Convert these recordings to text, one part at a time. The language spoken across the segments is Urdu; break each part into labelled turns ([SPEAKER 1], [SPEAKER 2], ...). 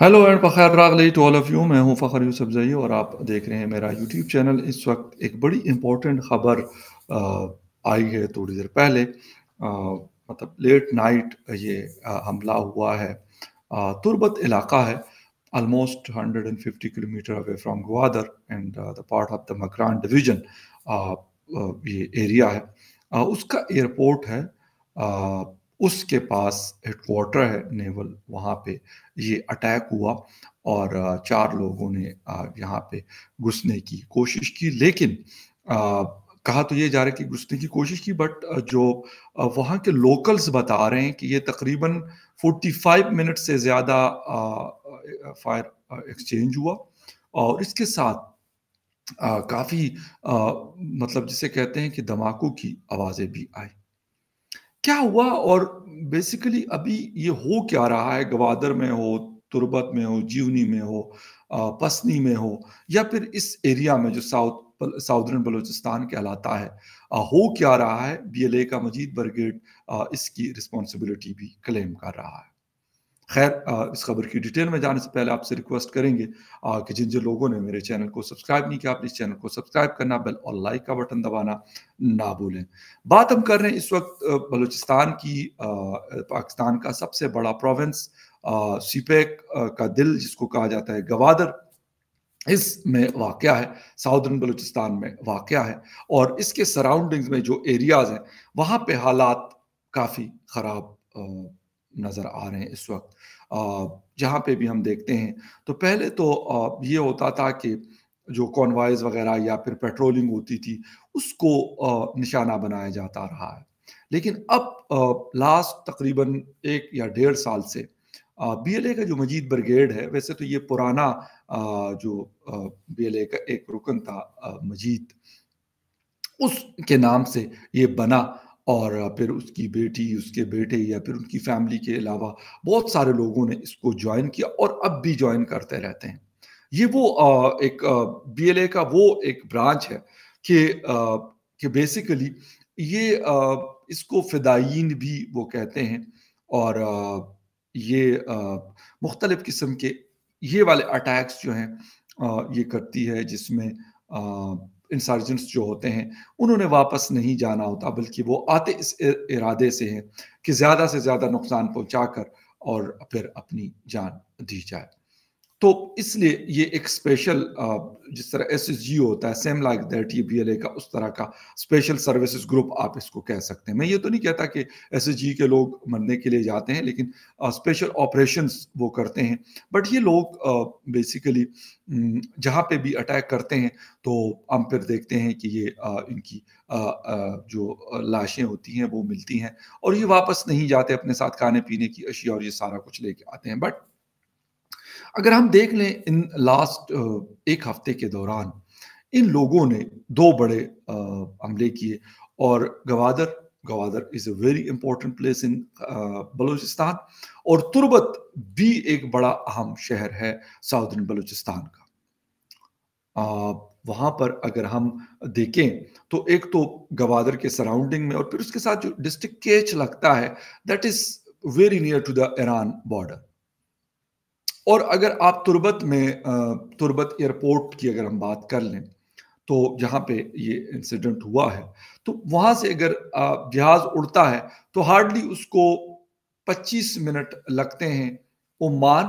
[SPEAKER 1] हेलो एंड बखैर रागली टू ऑल ऑफ यू। मैं हूं फ़खर यूसुफज़ई और आप देख रहे हैं मेरा यूट्यूब चैनल। इस वक्त एक बड़ी इम्पोर्टेंट ख़बर आई है थोड़ी देर पहले। मतलब लेट नाइट ये हमला हुआ है। तुर्बत इलाका है, almost 150 kilometer away from Gwadar and the part of the Makran division। ये एरिया है, उसका एयरपोर्ट है, उसके पास हेडक्वार्टर है नेवल। वहाँ पे ये अटैक हुआ और चार लोगों ने यहाँ पे घुसने की कोशिश की, लेकिन कहा तो ये जा रहा है कि घुसने की कोशिश की, बट जो वहाँ के लोकल्स बता रहे हैं कि ये तकरीबन 45 मिनट से ज़्यादा फायर एक्सचेंज हुआ और इसके साथ काफ़ी मतलब जिसे कहते हैं कि धमाकों की आवाज़ें भी आई। क्या हुआ और बेसिकली अभी ये हो क्या रहा है, गवादर में हो, तुर्बत में हो, जीवनी में हो, पसनी में हो, या फिर इस एरिया में जो साउदर्न बलूचिस्तान कहलाता है, हो क्या रहा है। बीएलए का मजीद ब्रिगेड इसकी रिस्पॉन्सिबिलिटी भी क्लेम कर रहा है। खैर, इस खबर की डिटेल में जाने से पहले आपसे रिक्वेस्ट करेंगे कि जिन जिन लोगों ने मेरे चैनल को सब्सक्राइब नहीं किया, प्लीज चैनल को सब्सक्राइब करना, बेल और लाइक का बटन दबाना ना भूलें। बात हम कर रहे हैं इस वक्त बलूचिस्तान की, पाकिस्तान का सबसे बड़ा प्रोविंस, सीपेक का दिल जिसको कहा जाता है, गवादर इसमें वाक़या है, साउदर्न बलूचिस्तान में वाक़या है। और इसके सराउंडिंग्स में जो एरियाज़ हैं, वहाँ पे हालात काफ़ी ख़राब नज़र आ रहे हैं इस वक्त। जहाँ पे भी हम देखते हैं, तो पहले तो ये होता था कि जो कॉन्वॉयज़ वग़ैरह या फिर पेट्रोलिंग होती थी, उसको निशाना बनाया जाता रहा है। लेकिन अब लास्ट तकरीबन 1 या डेढ़ साल से बीएलए का जो मजीद ब्रिगेड है, वैसे तो ये पुराना जो बीएलए का एक रुकन था, मजीद, उसके नाम से ये बना। और फिर उसकी बेटी, उसके बेटे या फिर उनकी फैमिली के अलावा बहुत सारे लोगों ने इसको ज्वाइन किया और अब भी ज्वाइन करते रहते हैं। ये वो एक बीएलए का वो एक ब्रांच है कि बेसिकली ये इसको फिदायीन भी वो कहते हैं। और ये मुख्तलिफ किस्म के ये वाले अटैक्स जो हैं ये करती है, जिसमें इंसर्जेंट्स जो होते हैं उन्होंने वापस नहीं जाना होता, बल्कि वो आते इस इरादे से हैं कि ज़्यादा से ज़्यादा नुकसान पहुंचाकर और फिर अपनी जान दी जाए। तो इसलिए ये एक स्पेशल, जिस तरह एसएसजी होता है, सेम लाइक दैट ये बीएलए का उस तरह का स्पेशल सर्विसेज ग्रुप आप इसको कह सकते हैं। मैं ये तो नहीं कहता कि एसएसजी के लोग मरने के लिए जाते हैं, लेकिन स्पेशल ऑपरेशंस वो करते हैं। बट ये लोग बेसिकली जहाँ पे भी अटैक करते हैं, तो हम फिर देखते हैं कि ये इनकी जो लाशें होती हैं वो मिलती हैं और ये वापस नहीं जाते, अपने साथ खाने पीने की अशिया और ये सारा कुछ लेके आते हैं। बट अगर हम देख लें इन लास्ट एक हफ्ते के दौरान इन लोगों ने दो बड़े हमले किए। और Gwadar Gwadar is a very important place in Balochistan, और तुर्बत भी एक बड़ा अहम शहर है साउदर्न बलूचिस्तान का। वहाँ पर अगर हम देखें, तो एक तो गवादर के सराउंडिंग में और फिर उसके साथ जो डिस्ट्रिक्ट केच लगता है, that is very near to the Iran border. और अगर आप तुर्बत में तुर्बत एयरपोर्ट की अगर हम बात कर लें, तो जहाँ पे ये इंसिडेंट हुआ है, तो वहाँ से अगर जहाज़ उड़ता है तो हार्डली उसको 25 मिनट लगते हैं ओमान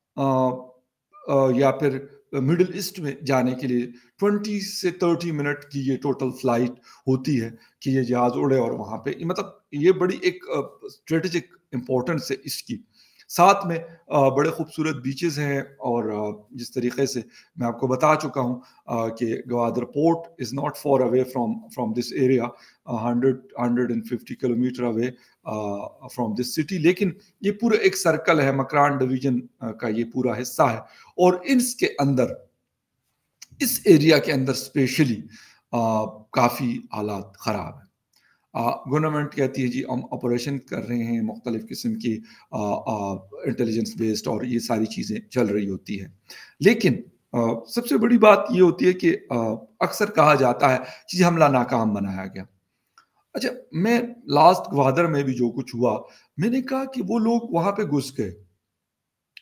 [SPEAKER 1] या फिर मिडल ईस्ट में जाने के लिए। 20 से 30 मिनट की ये टोटल फ्लाइट होती है कि ये जहाज़ उड़े और वहाँ पे, मतलब ये बड़ी एक स्ट्रेटेजिक इंपॉर्टेंस है इसकी। साथ में बड़े खूबसूरत बीचेस हैं और जिस तरीके से मैं आपको बता चुका हूँ कि Gwadar port is not far away from from this area, 150 kilometre away from this city. लेकिन ये पूरा एक सर्कल है, मकरान डिवीजन का ये पूरा हिस्सा है। और इसके अंदर, इस एरिया के अंदर स्पेशली काफ़ी हालात ख़राब है। गवर्नमेंट कहती है जी हम ऑपरेशन कर रहे हैं, मुख्तलिफ किस्म की इंटेलिजेंस बेस्ड और ये सारी चीज़ें चल रही होती हैं। लेकिन सबसे बड़ी बात ये होती है कि अक्सर कहा जाता है कि हमला नाकाम बनाया गया। अच्छा, मैं लास्ट ग्वादर में भी जो कुछ हुआ, मैंने कहा कि वो लोग वहाँ पे घुस गए,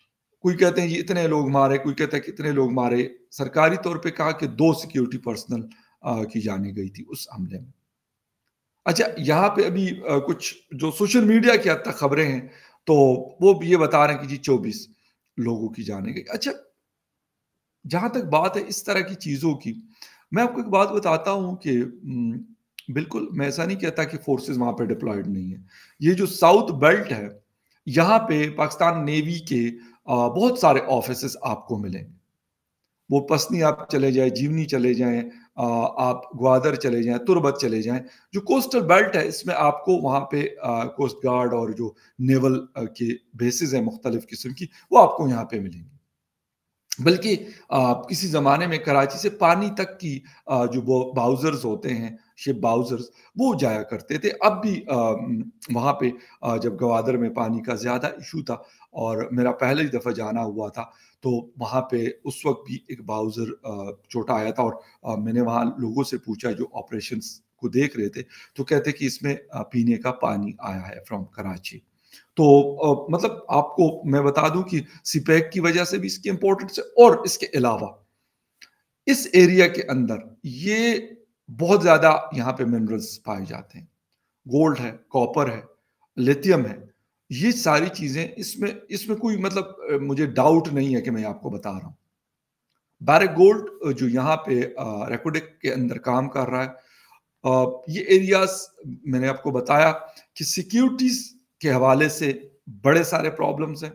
[SPEAKER 1] کوئی کہتے ہیں یہ اتنے لوگ مارے، کوئی کہتا ہے کہ اتنے لوگ مارے. سرکاری طور پہ کہا کہ 2 سیکیورٹی پرسنل کی جانیں گئی تھی اس حملے میں. اچھا یہاں پہ ابھی کچھ جو سوشل میڈیا کی حد تک خبریں ہیں تو وہ بھی یہ بتا رہے ہیں کہ جی 24 لوگوں کی جانیں گئی. اچھا جہاں تک بات ہے اس طرح کی چیزوں کی، میں آپ کو ایک بات بتاتا ہوں کہ بالکل میں ایسا نہیں کہتا کہ فورسز وہاں پہ ڈپلائڈ نہیں ہے. یہ جو ساؤتھ بیلٹ ہے یہاں پہ پاکستان نیوی کے بہت سارے آفیسز آپ کو ملیں گے. وہ پسنی آپ چلے جائیں، جیونی چلے جائیں، آپ گوادر چلے جائیں، تربت چلے جائیں. جو کوسٹل بیلٹ ہے اس میں آپ کو وہاں پہ کوسٹ گارڈ اور جو نیول کے بیسز ہیں مختلف قسم کی وہ آپ کو یہاں پہ ملیں گے. بلکہ کسی زمانے میں کراچی سے پانی تک کی جو باؤزرز ہوتے ہیں، شپ باؤزرز، وہ جایا کرتے تھے. اب بھی وہاں پہ جب گوادر میں پانی کا زیادہ ایشو تھا اور میرا پہلے ہی دفعہ جانا ہوا تھا تو وہاں پہ اس وقت بھی ایک باؤزر چھوٹا آیا تھا اور میں نے وہاں لوگوں سے پوچھا جو آپریشنز کو دیکھ رہے تھے تو کہتے کہ اس میں پینے کا پانی آیا ہے فرام کراچی. تو مطلب آپ کو میں بتا دوں کہ سی پیک کی وجہ سے بھی اس کی امپورٹنس ہے. اور اس کے علاوہ اس ایریا کے اندر یہ بہت زیادہ یہاں پہ منرلز پائے جاتے ہیں. گولڈ ہے، کاپر ہے، لیتھیم ہے، یہ ساری چیزیں اس میں کوئی مطلب مجھے ڈاؤٹ نہیں ہے کہ میں آپ کو بتا رہا ہوں. بیرک گولڈ جو یہاں پہ ریکوڈک کے اندر کام کر رہا ہے، یہ ایریاز میں نے آپ کو بتایا کہ سیکیورٹیز کے حوالے سے بڑے سارے پرابلمز ہیں.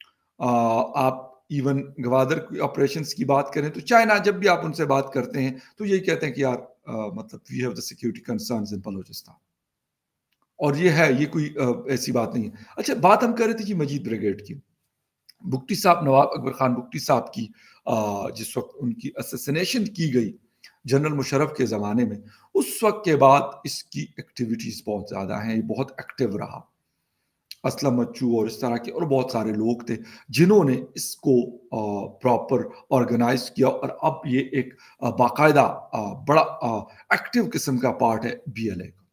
[SPEAKER 1] آپ ایون گوادر کی آپریشنز کی بات کریں تو چائنا جب بھی آپ ان سے بات کرتے ہیں تو یہی کہتے ہیں کہ یار مطلب we have the security concerns in Balochistan. اور یہ ہے، یہ کوئی ایسی بات نہیں ہے. اچھا بات ہم کر رہے تھے کہ مجید بریگیڈ کی. بگٹی صاحب، نواب اکبر خان بگٹی صاحب کی جس وقت ان کی اسیسینیشن کی گئی جنرل مشرف کے زمانے میں، اس وقت کے بعد اس کی ایکٹیویٹیز بہت زیادہ ہیں. یہ بہت ایکٹیو رہا. اسلم مچو اور اس طرح کے اور بہت سارے لوگ تھے جنہوں نے اس کو پراپر آرگنائز کیا اور اب یہ ایک باقاعدہ بڑا ایکٹیو قسم کا پارٹ ہے بی ایل اے کا.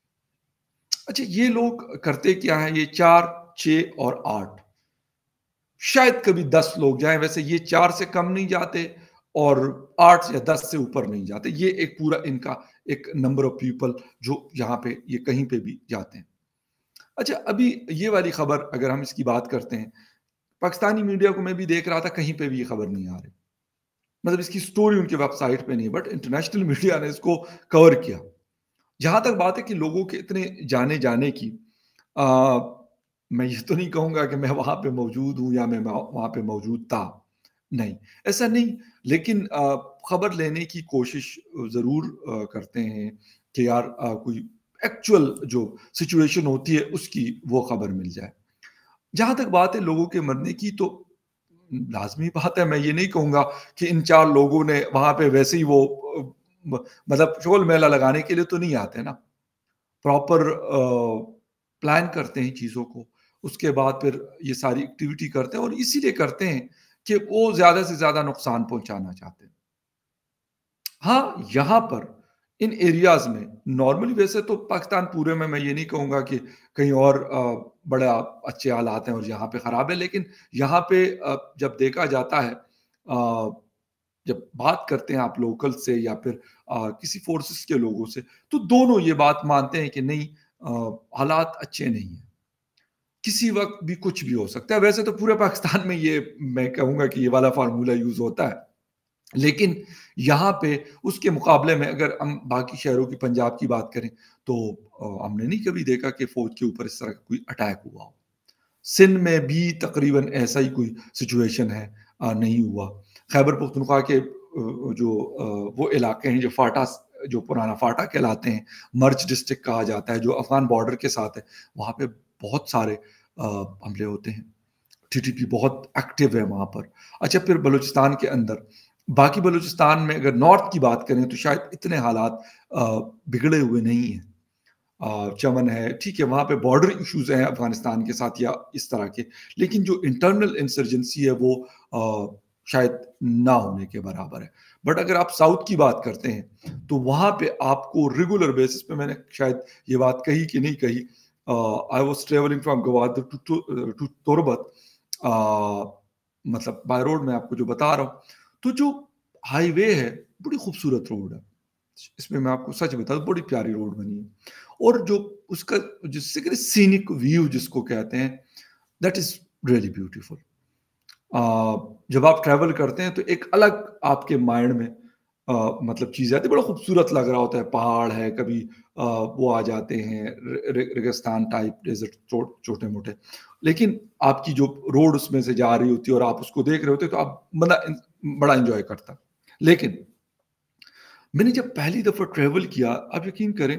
[SPEAKER 1] اچھا یہ لوگ کرتے کیا ہیں؟ یہ 4، 6 اور 8 شاید کبھی 10 لوگ جائیں. ویسے یہ 4 سے کم نہیں جاتے اور 8 یا 10 سے اوپر نہیں جاتے. یہ ایک پورا ان کا ایک نمبر آف پیپل جو یہاں پہ یہ کہیں پہ بھی جاتے ہیں. اچھا ابھی یہ والی خبر اگر ہم اس کی بات کرتے ہیں، پاکستانی میڈیا کو میں بھی دیکھ رہا تھا کہیں پہ بھی یہ خبر نہیں آ رہی. مطلب اس کی سٹوری ان کی ویب سائٹ پہ نہیں، بٹ انٹرنیشنل میڈیا نے اس کو کور کیا. جہاں تک بات ہے کہ لوگوں کے اتنے جانے کی، میں یہ تو نہیں کہوں گا کہ میں وہاں پہ موجود ہوں یا میں وہاں پہ موجود تھا، نہیں ایسا نہیں. لیکن خبر لینے کی کوشش ضرور کرتے ہیں کہ یار کوئی ایکچوئل جو سچویشن ہوتی ہے اس کی وہ خبر مل جائے. جہاں تک بات ہے لوگوں کے مرنے کی تو لازمی بات ہے، میں یہ نہیں کہوں گا کہ ان 4 لوگوں نے وہاں پہ ویسے ہی وہ مطلب شغل میلہ لگانے کے لیے تو نہیں آتے نا. پراپر پلان کرتے ہیں چیزوں کو، اس کے بعد پھر یہ ساری ایکٹیویٹی کرتے ہیں اور اسی لیے کرتے ہیں کہ وہ زیادہ سے زیادہ نقصان پہنچانا چاہتے ہیں. ہاں یہاں پر ان ایریاز میں نارملی، ویسے تو پاکستان پورے میں یہ نہیں کہوں گا کہ کہیں اور بڑا اچھے حالات ہیں اور یہاں پہ خراب ہے، لیکن یہاں پہ جب دیکھا جاتا ہے، جب بات کرتے ہیں آپ لوکل سے یا پھر کسی فورسز کے لوگوں سے، تو دونوں یہ بات مانتے ہیں کہ نہیں حالات اچھے نہیں ہیں. کسی وقت بھی کچھ بھی ہو سکتا ہے. ویسے تو پورے پاکستان میں یہ میں کہوں گا کہ یہ والا فارمولا یوز ہوتا ہے، لیکن یہاں پہ اس کے مقابلے میں اگر ہم باقی شہروں کی، پنجاب کی بات کریں تو ہم نے نہیں کبھی دیکھا کہ فوج کے اوپر اس طرح کا کوئی اٹیک ہوا ہو. سندھ میں بھی تقریباً ایسا ہی کوئی سچویشن ہے، نہیں ہوا. خیبر پختونخوا کے جو وہ علاقے ہیں جو فاٹا، جو پرانا فاٹا کہلاتے ہیں، مرچ ڈسٹرکٹ کہا جاتا ہے جو افغان بارڈر کے ساتھ ہے، وہاں پہ بہت سارے حملے ہوتے ہیں. ٹی ٹی پی بہت ایکٹیو ہے وہاں پر. اچھا پھر بلوچستان کے اندر، باقی بلوچستان میں اگر نارتھ کی بات کریں تو شاید اتنے حالات بگڑے ہوئے نہیں ہیں. چمن ہے، ٹھیک ہے، وہاں پہ بارڈر ایشوز ہیں افغانستان کے ساتھ یا اس طرح کے، لیکن جو انٹرنل انسرجنسی ہے وہ شاید نہ ہونے کے برابر ہے. بٹ اگر آپ ساؤتھ کی بات کرتے ہیں تو وہاں پہ آپ کو ریگولر بیسس پہ، میں نے شاید یہ بات کہی کہ نہیں کہی، I was traveling from Gwadar to Torbat مطلب بائی روڈ میں آپ کو جو بتا رہا ہوں. تو جو ہائی وے ہے بڑی خوبصورت روڈ ہے, اس میں آپ کو سچ بتا دوں بڑی پیاری روڈ بنی ہے, اور جو اس کا جس سے کہ سینک ویو جس کو کہتے ہیں, دیٹ از ریئلی بیوٹیفل. جب آپ ٹریول کرتے ہیں تو ایک الگ آپ کے مائنڈ میں مطلب چیز آتی ہے, بڑا خوبصورت لگ رہا ہوتا ہے, پہاڑ ہے, کبھی وہ آ جاتے ہیں ریگستان ٹائپ ڈیزرٹ چھوٹے موٹے, لیکن آپ کی جو روڈ اس میں سے جا رہی ہوتی ہے اور آپ اس کو دیکھ رہے ہوتے تو آپ بڑا انجوائے کرتا. لیکن میں نے جب پہلی دفعہ ٹریول کیا, آپ یقین کریں,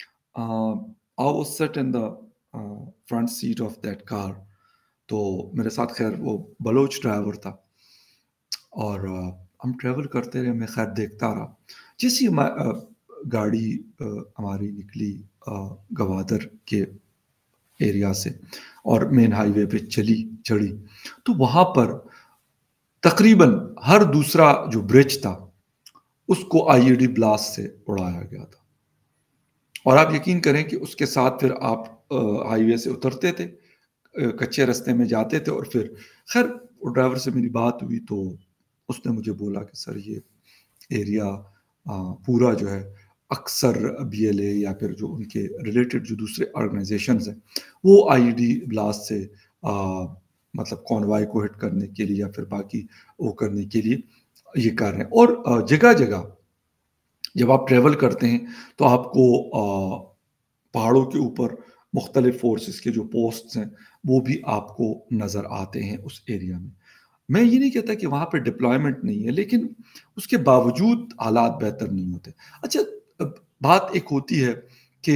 [SPEAKER 1] I was sat in the front seat of that car. تو میرے ساتھ خیر وہ بلوچ ڈرائیور تھا, اور ہم ٹریول کرتے رہے, میں خیر دیکھتا رہا. جیسی گاڑی ہماری نکلی گوادر کے ایریا سے اور مین ہائی وے پہ چڑھی, تو وہاں پر تقریباً ہر دوسرا جو برج تھا اس کو IED بلاسٹ سے اڑایا گیا تھا. اور آپ یقین کریں کہ اس کے ساتھ پھر آپ ہائی وے سے اترتے تھے, کچے رستے میں جاتے تھے, اور پھر خیر ڈرائیور سے میری بات ہوئی تو اس نے مجھے بولا کہ سر یہ ایریا پورا جو ہے اکثر BLA یا پھر جو ان کے ریلیٹڈ جو دوسرے آرگنائزیشنز ہیں وہ IED بلاسٹ سے مطلب کانوائے کو ہٹ کرنے کے لیے یا پھر باقی وہ کرنے کے لیے یہ کر رہے ہیں. اور جگہ جگہ جب آپ ٹریول کرتے ہیں تو آپ کو پہاڑوں کے اوپر مختلف فورسز کے جو پوسٹس ہیں وہ بھی آپ کو نظر آتے ہیں اس ایریا میں. میں یہ نہیں کہتا کہ وہاں پہ ڈپلائمنٹ نہیں ہے, لیکن اس کے باوجود حالات بہتر نہیں ہوتے. اچھا بات ایک ہوتی ہے کہ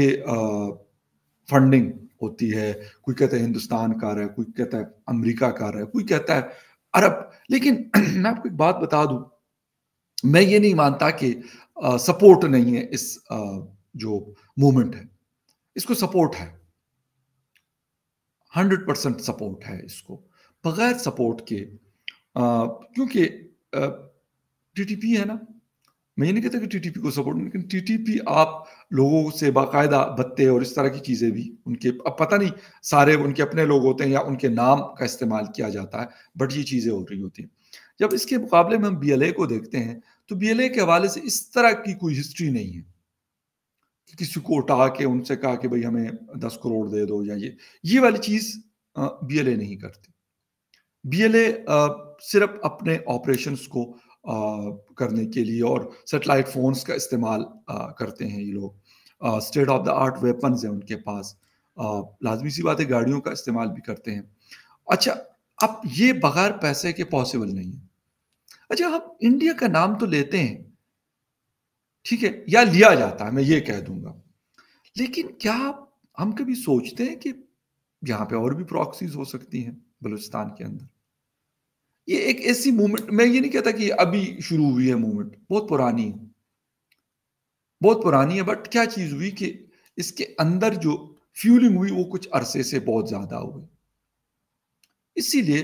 [SPEAKER 1] فنڈنگ ہوتی ہے, کوئی کہتا ہے ہندوستان کا رہا ہے, کوئی کہتا ہے امریکہ کا رہا ہے, کوئی کہتا ہے عرب. لیکن میں آپ کو ایک بات بتا دوں, میں یہ نہیں مانتا کہ سپورٹ نہیں ہے اس جو موومنٹ ہے, اس کو سپورٹ ہے, 100% سپورٹ ہے اس کو. بغیر سپورٹ کے کیونکہ TTP ہے نا, میں یہ نہیں کہتا کہ TTP کو سپورٹ, لیکن TTP آپ لوگوں سے باقاعدہ بتے اور اس طرح کی چیزیں بھی ان کے, اب پتہ نہیں سارے ان کے اپنے لوگ ہوتے ہیں یا ان کے نام کا استعمال کیا جاتا ہے, بٹ یہ چیزیں ہو رہی ہوتی ہیں. جب اس کے مقابلے میں ہم BLA کو دیکھتے ہیں تو BLA کے حوالے سے اس طرح کی کوئی ہسٹری نہیں ہے کہ کسی کو اٹھا کے ان سے کہا کہ بھئی ہمیں 10 کروڑ دے دو, یا یہ والی چیز BLA نہیں کرتی. BLA صرف اپنے آپریشنز کو کرنے کے لیے اور سیٹلائٹ فونز کا استعمال کرتے ہیں. یہ لوگ state of the art weapons ہیں ان کے پاس, لازمی سی بات ہے گاڑیوں کا استعمال بھی کرتے ہیں. اچھا اب یہ بغیر پیسے کے پاسبل نہیں ہے. اچھا ہم انڈیا کا نام تو لیتے ہیں, ٹھیک ہے, یا لیا جاتا ہے, میں یہ کہہ دوں گا, لیکن کیا ہم کبھی سوچتے ہیں کہ یہاں پہ اور بھی پراکسیز ہو سکتی ہیں بلوچستان کے اندر؟ یہ ایک ایسی موومنٹ, میں یہ نہیں کہتا کہ ابھی شروع ہوئی ہے موومنٹ, بہت پرانی ہے, بہت پرانی ہے. بٹ کیا چیز ہوئی کہ اس کے اندر جو فیولنگ ہوئی وہ کچھ عرصے سے بہت زیادہ ہوئی. اسی لیے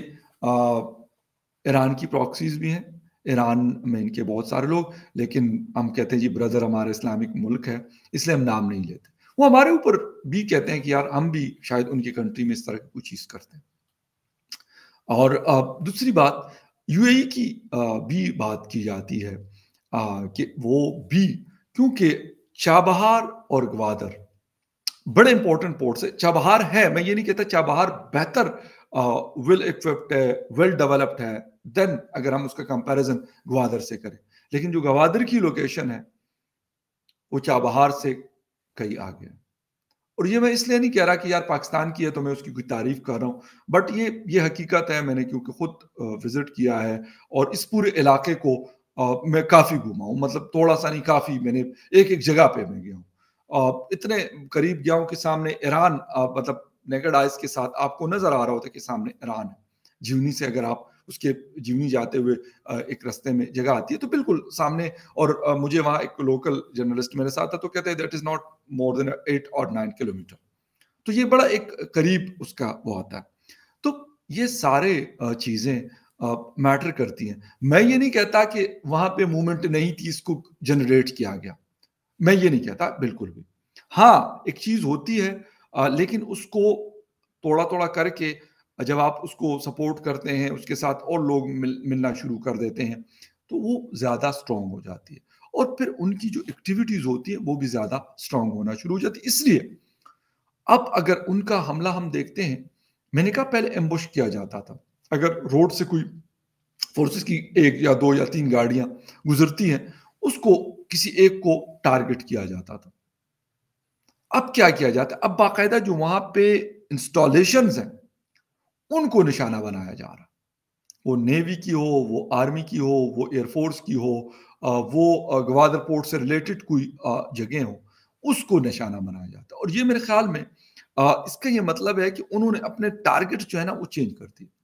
[SPEAKER 1] ایران کی پراکسیز بھی ہیں, ایران میں ان کے بہت سارے لوگ, لیکن ہم کہتے ہیں جی برادر ہمارا اسلامک ملک ہے اس لیے ہم نام نہیں لیتے. وہ ہمارے اوپر بھی کہتے ہیں کہ یار ہم بھی شاید ان کی کنٹری میں اس طرح کی کوئی چیز کرتے ہیں. اور دوسری بات UAE کی بھی بات کی جاتی ہے کہ وہ بھی, کیونکہ چابہار اور گوادر بڑے امپورٹنٹ پورٹس ہے. چابہار ہے, میں یہ نہیں کہتا چابہار بہتر ویل ایکوپڈ ہے, ویل ڈیولپڈ ہے دین اگر ہم اس کا کمپیریزن گوادر سے کریں, لیکن جو گوادر کی لوکیشن ہے وہ چابہار سے کئی آگے ہے. اور یہ میں اس لیے نہیں کہہ رہا کہ یار پاکستان کی ہے تو میں اس کی کوئی تعریف کر رہا ہوں, بٹ یہ حقیقت ہے. میں نے کیونکہ خود وزٹ کیا ہے اور اس پورے علاقے کو میں کافی گھوما ہوں, مطلب تھوڑا سا نہیں کافی, میں نے ایک جگہ پہ میں گیا ہوں, اتنے قریب گیا ہوں کہ سامنے ایران, مطلب نیکڈ آئز کے ساتھ آپ کو نظر آ رہا ہوتا ہے کہ سامنے ایران ہے. جیونی سے اگر آپ اس کے جیونی جاتے ہوئے ایک رستے میں جگہ آتی ہے تو بالکل سامنے. اور مجھے وہاں ایک لوکل جرنلسٹ میرے ساتھ تھا تو کہتے ہیں دیٹ از ناٹ مور دین 8 اور 9 کلومیٹر, تو یہ بڑا ایک قریب اس کا وہ آتا ہے. تو یہ سارے چیزیں میٹر کرتی ہیں. میں یہ نہیں کہتا کہ وہاں پہ موومنٹ نہیں تھی, اس کو جنریٹ کیا گیا, میں یہ نہیں کہتا بالکل بھی. ہاں ایک چیز ہوتی ہے لیکن اس کو توڑا توڑا کر کے جب آپ اس کو سپورٹ کرتے ہیں، اس کے ساتھ اور لوگ ملنا شروع کر دیتے ہیں، تو وہ زیادہ اسٹرانگ ہو جاتی ہے، اور پھر ان کی جو ایکٹیویٹیز ہوتی ہیں وہ بھی زیادہ اسٹرانگ ہونا شروع ہو جاتی ہے۔ اس لیے اب اگر ان کا حملہ ہم دیکھتے ہیں، میں نے کہا پہلے ایمبوش کیا جاتا تھا، اگر روڈ سے کوئی فورسز کی 1 یا 2 یا 3 گاڑیاں گزرتی ہیں، اس کو کسی ایک کو ٹارگٹ کیا جاتا تھا۔ اب کیا کیا جاتا ہے؟ اب باقاعدہ جو وہاں پہ انسٹالیشنز ہیں ان کو نشانہ بنایا جا رہا، وہ نیوی کی ہو، وہ آرمی کی ہو، وہ ایئر فورس کی ہو، وہ گوادر پورٹ سے ریلیٹڈ کوئی جگہ ہو، اس کو نشانہ بنایا جاتا ہے۔ اور یہ میرے خیال میں اس کا یہ مطلب ہے کہ انہوں نے اپنے ٹارگٹ جو ہے نا وہ چینج کر دی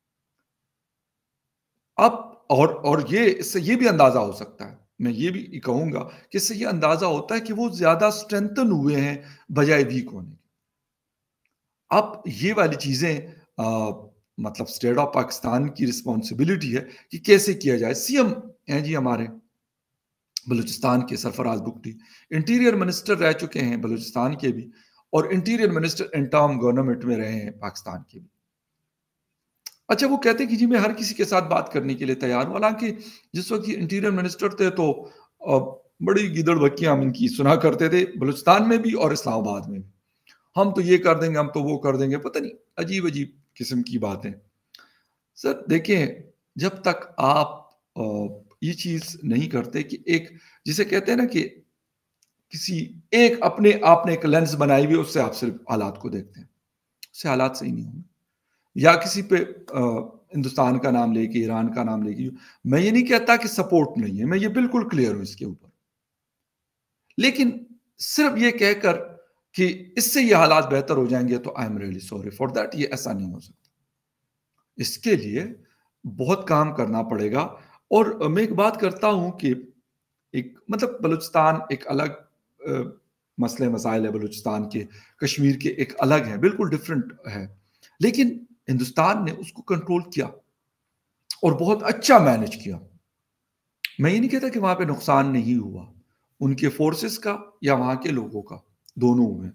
[SPEAKER 1] اب، اور یہ اس سے یہ بھی اندازہ ہو سکتا ہے، میں یہ بھی کہوں گا کہ اس سے یہ اندازہ ہوتا ہے کہ وہ زیادہ اسٹرینتھن ہوئے ہیں بجائے ویک ہونے کے۔ اب یہ والی چیزیں مطلب اسٹیٹ آف پاکستان کی رسپانسبلٹی ہے کہ کیسے کیا جائے۔ سی ایم ہیں جی ہمارے بلوچستان کے، سرفراز بگٹی انٹیریئر منسٹر رہ چکے ہیں بلوچستان کے بھی، اور انٹیریئر منسٹر انٹرم گورنمنٹ میں رہے ہیں پاکستان کے بھی۔ اچھا، وہ کہتے ہیں کہ جی میں ہر کسی کے ساتھ بات کرنے کے لیے تیار ہوں، حالانکہ جس وقت یہ انٹیریئر منسٹر تھے تو بڑی گیدڑ بکیاں ہم ان کی سنا کرتے تھے، بلوچستان میں بھی اور اسلام آباد میں بھی۔ ہم تو یہ کر دیں گے، ہم تو وہ کر دیں گے، پتہ نہیں عجیب عجیب قسم کی باتیں۔ سر دیکھیں، جب تک آپ یہ چیز نہیں کرتے کہ ایک جسے کہتے ہیں نا کہ کسی ایک اپنے آپ نے ایک لینس بنائی ہوئی، اس سے آپ صرف حالات کو دیکھتے ہیں، اس سے حالات صحیح نہیں ہوں گے۔ یا کسی پہ ہندوستان کا نام لے کے، ایران کا نام لے کے، میں یہ نہیں کہتا کہ سپورٹ نہیں ہے، میں یہ بالکل کلیئر ہوں اس کے اوپر، لیکن صرف یہ کہہ کر کہ اس سے یہ حالات بہتر ہو جائیں گے تو I am really sorry for that, یہ ایسا نہیں ہو سکتا۔ اس کے لیے بہت کام کرنا پڑے گا۔ اور میں ایک بات کرتا ہوں کہ ایک مطلب بلوچستان ایک الگ مسئلے مسائل ہے، بلوچستان کے، کشمیر کے ایک الگ ہے، بالکل ڈیفرنٹ ہے، لیکن ہندوستان نے اس کو کنٹرول کیا اور بہت اچھا مینج کیا۔ میں یہ نہیں کہتا کہ وہاں پہ نقصان نہیں ہوا، ان کے فورسز کا یا وہاں کے لوگوں کا، دونوں ہوئے،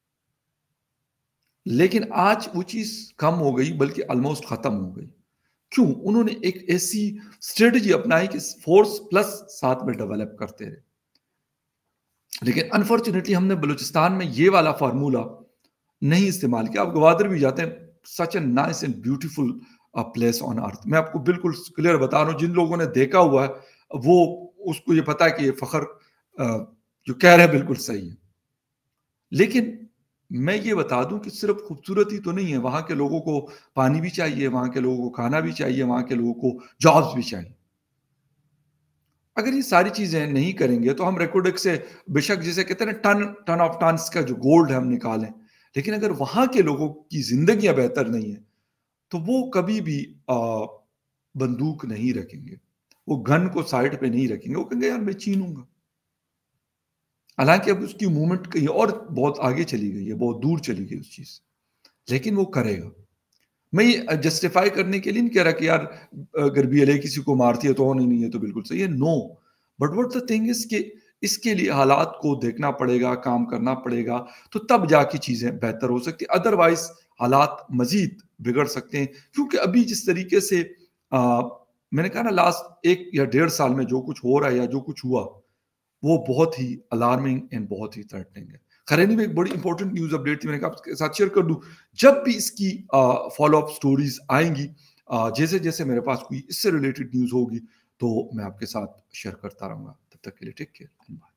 [SPEAKER 1] لیکن آج وہ چیز کم ہو گئی، بلکہ آلموسٹ ختم ہو گئی۔ کیوں؟ انہوں نے ایک ایسی اسٹریٹجی اپنائی کہ فورس پلس ساتھ میں ڈیولپ کرتے رہے، لیکن انفارچونیٹلی ہم نے بلوچستان میں یہ والا فارمولا نہیں استعمال کیا۔ آپ گوادر بھی جاتے ہیں، such a nice and beautiful place on earth, میں آپ کو بالکل کلیئر بتا رہا ہوں، جن لوگوں نے دیکھا ہوا ہے وہ اس کو یہ پتا ہے کہ یہ فخر جو کہہ رہے ہیں بالکل صحیح ہے۔ لیکن میں یہ بتا دوں کہ صرف خوبصورتی تو نہیں ہے، وہاں کے لوگوں کو پانی بھی چاہیے، وہاں کے لوگوں کو کھانا بھی چاہیے، وہاں کے لوگوں کو جابز بھی چاہیے۔ اگر یہ ساری چیزیں نہیں کریں گے تو ہم ریکارڈک سے بے شک جسے کہتے ہیں نا ٹن آف ٹنس کا جو گولڈ ہے ہم نکالیں، لیکن اگر وہاں کے لوگوں کی زندگیاں بہتر نہیں ہیں تو وہ کبھی بھی بندوق نہیں رکھیں گے، وہ گن کو سائڈ پہ نہیں رکھیں گے، وہ کہیں گے یار میں چینوں گا۔ حالانکہ اب اس کی موومنٹ کہیں اور بہت آگے چلی گئی ہے، بہت دور چلی گئی اس چیز، لیکن وہ کرے گا۔ میں یہ جسٹیفائی کرنے کے لیے نہیں کہہ رہا کہ یار اگر بی ایل اے کسی کو مارتی ہے تو نہیں ہے تو بالکل صحیح ہے، no, but what the thing is کہ اس کے لیے حالات کو دیکھنا پڑے گا، کام کرنا پڑے گا، تو تب جا کے چیزیں بہتر ہو سکتی، ادروائز حالات مزید بگڑ سکتے ہیں۔ کیونکہ ابھی جس طریقے سے میں نے کہا نا لاسٹ 1 یا 1.5 سال میں جو کچھ ہو رہا ہے یا جو کچھ ہوا وہ بہت ہی الارمنگ اینڈ بہت ہی تھریٹنگ ہے۔ خرینی میں ایک بڑی امپورٹنٹ نیوز اپڈیٹ تھی، میں نے کہا آپ کے ساتھ شیئر کر دوں، جب بھی اس کی فالو اپ سٹوریز آئیں گی، جیسے جیسے میرے پاس کوئی اس سے ریلیٹڈ نیوز ہوگی تو میں آپ کے ساتھ شیئر کرتا رہوں گا۔ تب تک کے لیے ٹیک کیئر، بائے۔